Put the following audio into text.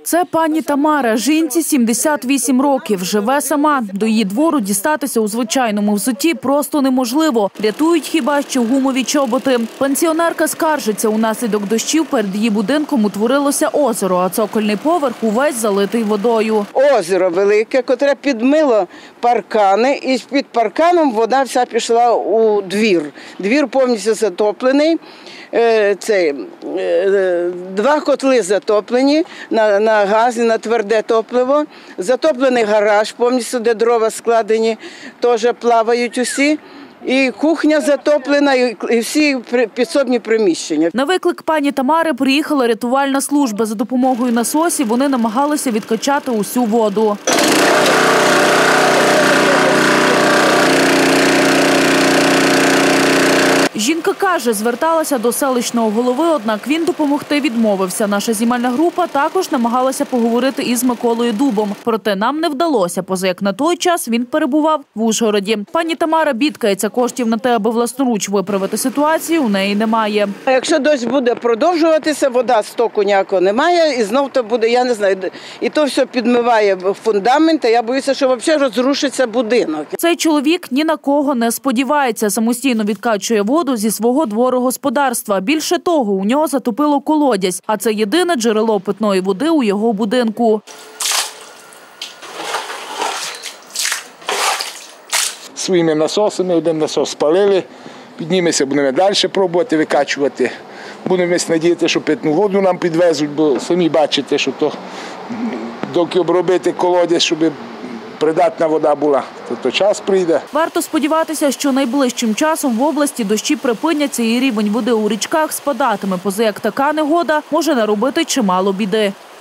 Це пані Тамара. Жінці 78 років. Живе сама. До її двору дістатися у звичайному взутті просто неможливо. Рятують хіба що гумові чоботи. Пенсіонерка скаржиться, унаслідок дощів перед її будинком утворилося озеро, а цокольний поверх увесь залитий водою. Озеро велике, котре підмило паркани, і під парканом вода вся пішла у двір. Двір повністю затоплений. Два котли затоплені на газ і на тверде топливо. Затоплений гараж повністю, де дрова складені, теж плавають усі. І кухня затоплена, і всі підсобні приміщення. На виклик пані Тамари приїхала рятувальна служба. За допомогою насосів вони намагалися відкачати усю воду. Жінка каже, зверталася до селищного голови, однак він допомогти відмовився. Наша знімальна група також намагалася поговорити із Миколою Дубом. Проте нам не вдалося, поза як на той час він перебував в Ужгороді. Пані Тамара бідкається, коштів на те, аби власноруч виправити ситуацію, у неї немає. Якщо дощ буде продовжуватися, вода стоку ніякого немає, і знов то буде, я не знаю, і то все підмиває фундамент, а я боюся, що взагалі розрушиться будинок. Цей чоловік ні на кого не сподівається, самостійно відкачує воду зі свого дворогосподарства. Більше того, у нього затопило колодязь, а це єдине джерело питної води у його будинку. Своїми насосами, один насос спалили, піднімемося, будемо далі пробувати викачувати. Будемо надіятися, що питну воду нам підвезуть, бо самі бачите, що то, доки обробити колодязь, щоб придатна вода була, то час прийде. Варто сподіватися, що найближчим часом в області дощі припиняться і рівень води у річках спадатиме, поза як така негода може наробити чимало біди.